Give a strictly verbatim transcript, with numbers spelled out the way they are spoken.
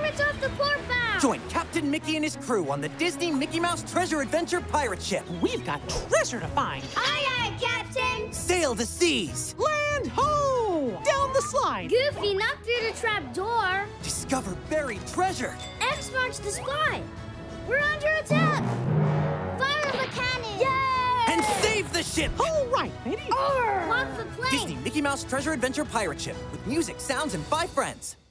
Pirates off the port bow! Join Captain Mickey and his crew on the Disney Mickey Mouse Treasure Adventure pirate ship. We've got treasure to find. Aye, aye, Captain! Sail the seas. Land ho! Down the slide. Goofy, not through the trap door. Discover buried treasure. X marks the spot. We're under attack. Fire the cannon! Yay! And save the ship. All right, lady. Walk the plank. Disney Mickey Mouse Treasure Adventure pirate ship with music, sounds, and five friends.